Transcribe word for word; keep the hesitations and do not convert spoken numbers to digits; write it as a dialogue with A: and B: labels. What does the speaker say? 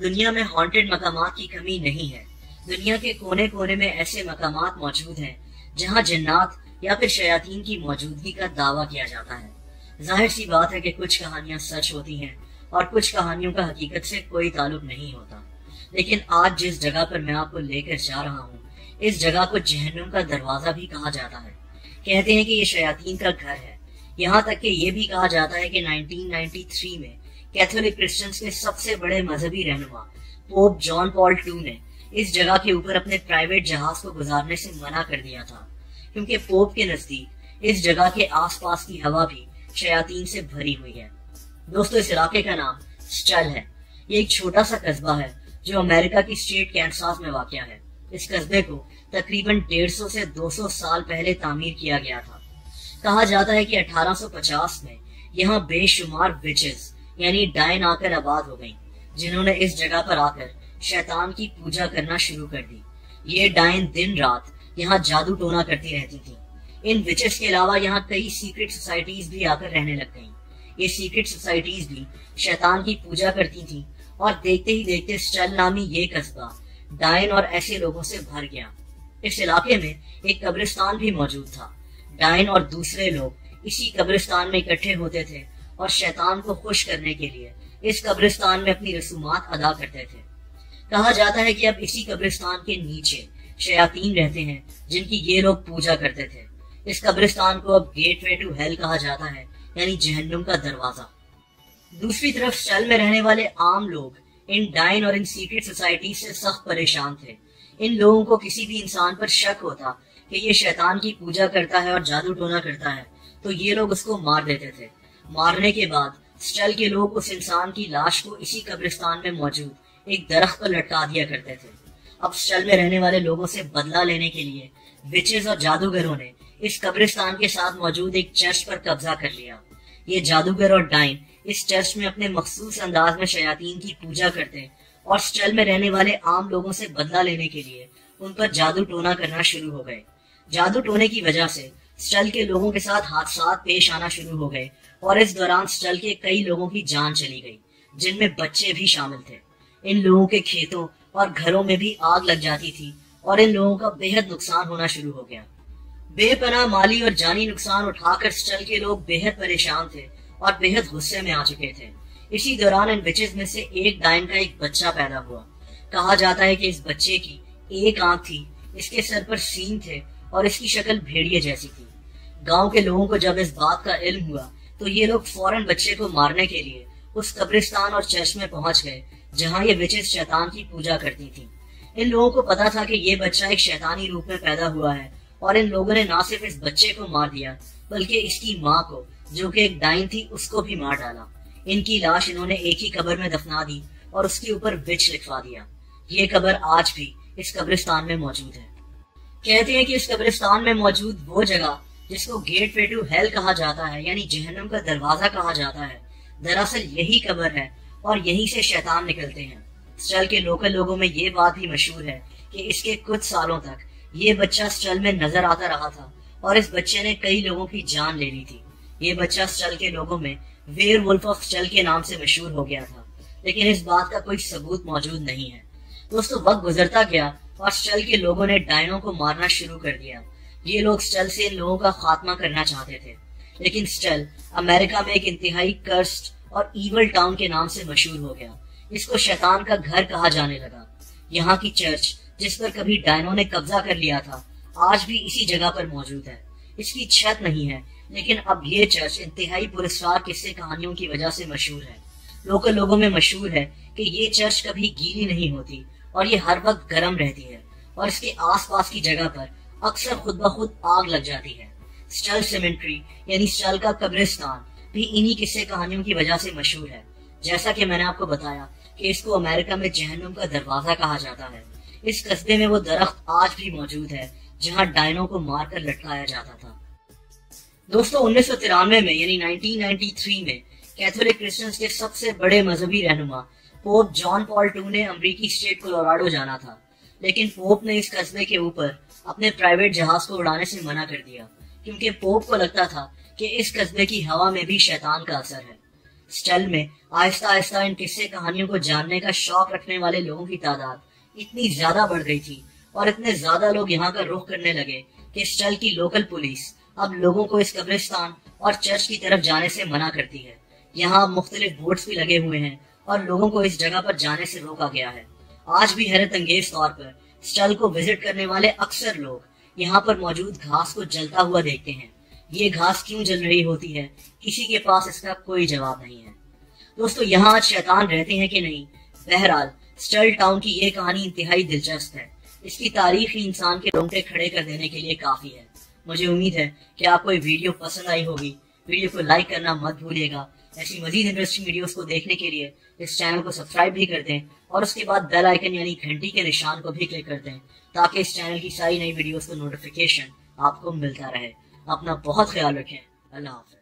A: دنیا میں ہانٹڈ مقامات کی کمی نہیں ہے۔ دنیا کے کونے کونے میں ایسے مقامات موجود ہیں جہاں جنات یا پھر شیاطین کی موجودگی کا دعویٰ کیا جاتا ہے۔ ظاہر سی بات ہے کہ کچھ کہانیاں سچ ہوتی ہیں اور کچھ کہانیوں کا حقیقت سے کوئی تعلق نہیں ہوتا، لیکن آج جس جگہ پر میں آپ کو لے کر جا رہا ہوں، اس جگہ کو جہنم کا دروازہ بھی کہا جاتا ہے۔ کہتے ہیں کہ یہ شیاطین کا گھر ہے، یہاں تک کہ یہ بھی کہا جاتا ہے کہ نائنٹین نائنٹی تھری میں کیتھولک کرسچنز کے سب سے بڑے مذہبی رہنما پوپ جان پال ٹو نے اس جگہ کے اوپر اپنے پرائیویٹ جہاز کو گزارنے سے منع کر دیا تھا، کیونکہ پوپ کے نزدیک اس جگہ کے آس پاس کی ہوا بھی شیاطین سے بھری ہوئی ہے۔ دوستو، اس علاقے کا نام سٹل ہے۔ یہ ایک چھوٹا سا قصبہ ہے جو امریکہ کی اسٹیٹ کینساس میں واقع ہے۔ اس قصبے کو تقریباً ڈیڑھ سو سے دو سو سال پہلے تعمیر کیا گیا تھا۔ کہا جاتا ہے کہ اٹھارہ سو پچاس میں یہاں بے شمار وچز یعنی ڈائن آ کر آباد ہو گئیں، جنہوں نے اس جگہ پر آ کر شیطان کی پوجا کرنا شروع کر دی۔ یہ ڈائن دن رات یہاں جادو ٹونا کرتی رہتی تھی۔ ان وچز کے علاوہ یہاں کئی سیکرٹ سوسائٹیز بھی آ کر رہنے لگ گئیں۔ یہ سیکرٹ سوسائٹیز بھی شیطان کی پوجا کرتی تھیں اور دیکھتے ہی دیکھتے سٹل نامی یہ قصبہ ڈائن اور ایسے لوگوں سے بھر گیا۔ اس علاقے میں ایک قبرستان بھی موجود تھا۔ ڈائن اور دوسرے لوگ اسی قبرستان میں اکٹھے ہوتے تھے اور شیطان کو خوش کرنے کے لیے اس قبرستان میں اپنی رسومات ادا کرتے تھے۔ کہا جاتا ہے کہ اب اسی قبرستان کے نیچے شیاطین رہتے ہیں جن کی یہ لوگ پوجا کرتے تھے۔ اس قبرستان کو اب گیٹ وے ٹو ہیل کہا جاتا ہے، یعنی جہنم کا دروازہ۔ دوسری طرف سٹل میں رہنے والے عام لوگ ان ڈائن اور ان سیکرٹ سوسائٹی سے سخت پریشان تھے۔ ان لوگوں کو کسی بھی انسان پر شک ہوتا کہ یہ شیطان کی پوجا کرتا ہے اور جادو ٹونا کرتا ہے تو یہ لوگ اس کو مار دیتے تھے۔ مارنے کے بعد سٹل کے لوگ اس انسان کی لاش کو اسی قبرستان میں موجود ایک درخت پر لٹکا دیا کرتے تھے۔ اب سٹل میں رہنے والے لوگوں سے بدلہ لینے کے لیے وچز اور جادوگروں نے اس قبرستان کے ساتھ موجود ایک چرچ پر قبضہ کر لیا۔ یہ جادوگر اور ڈائن اس چرچ میں اپنے مخصوص انداز میں شیاطین کی پوجا کرتے اور سٹل میں رہنے والے عام لوگوں سے بدلہ لینے کے لیے ان پر جادو ٹونا کرنا شروع ہو گئے۔ جادو ٹونے کی وجہ سے سٹل کے لوگوں کے ساتھ حادثات پیش آنا شروع ہو گئے اور اس دوران سٹل کے کئی لوگوں کی جان چلی گئی، جن میں بچے بھی شامل تھے۔ ان لوگوں کے کھیتوں اور گھروں میں بھی آگ لگ جاتی تھی اور ان لوگوں کا بے حد نقصان ہونا شروع ہو گیا۔ بے پناہ مالی اور جانی نقصان اٹھا کر سٹل کے لوگ بے حد پریشان تھے اور بے حد غصے میں آ چکے تھے۔ اسی دوران ان وچز میں سے ایک ڈائن کا ایک بچہ پیدا ہوا۔ کہا جاتا ہے کہ اس بچے کی ایک آنکھ تھی، اس کے سر پر سینگ تھے اور اس کی شکل بھیڑیے جیسی تھی۔ گاؤں کے لوگوں کو جب اس بات کا علم ہوا تو یہ لوگ فوراً بچے کو مارنے کے لیے اس قبرستان اور چرچ میں پہنچ گئے جہاں یہ وچز شیطان کی پوجا کرتی تھیں۔ ان لوگوں کو پتا تھا کہ یہ بچہ ایک شیطانی روپ میں پیدا ہوا ہے اور ان لوگوں نے نہ صرف اس بچے کو مار دیا بلکہ اس کی ماں کو، جو کہ ایک ڈائن تھی، اس کو بھی مار ڈالا۔ ان کی لاش انہوں نے ایک ہی قبر میں دفنا دی اور اس کے اوپر وچ لکھوا دیا۔ یہ قبر آج بھی اس قبرستان میں موجود ہے۔ کہتے ہیں کہ اس قبرستان میں موجود وہ جگہ جس کو گیٹ وے ٹو ہیل کہا جاتا ہے، یعنی جہنم کا دروازہ کہا جاتا ہے، دراصل یہی قبر ہے اور یہیں سے شیطان نکلتے ہیں۔ سٹل کے لوکل لوگوں میں یہ بات بھی مشہور ہے کہ اس کے کچھ سالوں تک یہ بچہ سٹل میں نظر آتا رہا تھا اور اس بچے نے کئی لوگوں کی جان لے لی تھی۔ یہ بچہ سٹل کے لوگوں میں ویئر ولف آف سٹل کے نام سے مشہور ہو گیا تھا، لیکن اس بات کا کوئی ثبوت موجود نہیں ہے۔ دوستو، وقت گزرتا گیا اور سٹل کے لوگوں نے ڈائنوں کو مارنا شروع کر دیا۔ یہ لوگ سٹل سے ان لوگوں کا خاتمہ کرنا چاہتے تھے، لیکن سٹل امریکہ میں ایک انتہائی کرسڈ اور ایول ٹاؤن کے نام سے مشہور ہو گیا۔ اس کو شیطان کا گھر کہا جانے لگا۔ یہاں کی چرچ جس پر کبھی ڈائنوں نے قبضہ کر لیا تھا آج بھی اسی جگہ پر موجود ہے۔ اس کی چھت نہیں ہے، لیکن اب یہ چرچ انتہائی پراسرار قصے کہانیوں کی وجہ سے مشہور ہے۔ لوکل لوگوں میں مشہور ہے کہ یہ چرچ کبھی گیلی نہیں ہوتی اور یہ ہر وقت گرم رہتی ہے اور اس کے آس پاس کی جگہ پر اکثر خود بخود آگ لگ جاتی ہے۔ سٹل سیمنٹری یعنی سٹل کا قبرستان بھی انہی قصے کہانیوں کی وجہ سے مشہور ہے۔ جیسا کہ میں نے آپ کو بتایا کہ اس کو امریکہ میں جہنم کا دروازہ کہا جاتا ہے۔ اس قصبے میں وہ درخت آج بھی موجود ہے جہاں ڈائنوں کو مار کر لٹکایا جاتا تھا۔ دوستو، انیس سو ترانوے میں یعنی نائنٹین نائنٹی تھری میں کیتھولک کرسچنز کے سب سے بڑے مذہبی رہنما پوپ جان پال ٹو نے امریکی اسٹیٹ کولوراڈو جانا تھا، لیکن پوپ نے اس قصبے کے اوپر اپنے پرائیویٹ جہاز کو اڑانے سے منع کر دیا، کیونکہ پوپ کو لگتا تھا کہ اس قصبے کی ہوا میں بھی شیطان کا اثر ہے۔ स्टल में आहिस्ता आहिस्ता इन किस्से कहानियों को जानने का शौक रखने वाले लोगों की तादाद इतनी ज्यादा बढ़ गई थी और इतने ज्यादा लोग यहाँ का रुख करने लगे कि स्टल की लोकल पुलिस अब लोगों को इस कब्रिस्तान और चर्च की तरफ जाने से मना करती है। यहाँ मुख्तलिफ बोर्ड्स भी लगे हुए हैं और लोगों को इस जगह पर जाने से रोका गया है। आज भी हैरत अंगेज तौर पर स्टल को विजिट करने वाले अक्सर लोग यहाँ पर मौजूद घास को जलता हुआ देखते हैं। ये घास क्यों जल रही होती है, किसी के पास इसका कोई जवाब नहीं है। दोस्तों, यहाँ आज शैतान रहते हैं कि नहीं, बहरहाल स्टल टाउन की ये कहानी इंतहाई दिलचस्प है। इसकी तारीख ही इंसान के रोंगटे खड़े कर देने के लिए काफी है। मुझे उम्मीद है कि आपको ये वीडियो पसंद आई होगी। वीडियो को लाइक करना मत भूलिएगा। ऐसी मजीद इंटरेस्टिंग वीडियोस को देखने के लिए इस चैनल को सब्सक्राइब भी कर दें और उसके बाद बेल आइकन यानी घंटी के निशान को भी क्लिक कर दें ताकि इस चैनल की सारी नई वीडियोस का नोटिफिकेशन आपको मिलता रहे। अपना बहुत ख्याल रखें। अल्लाह हाफ़िज़।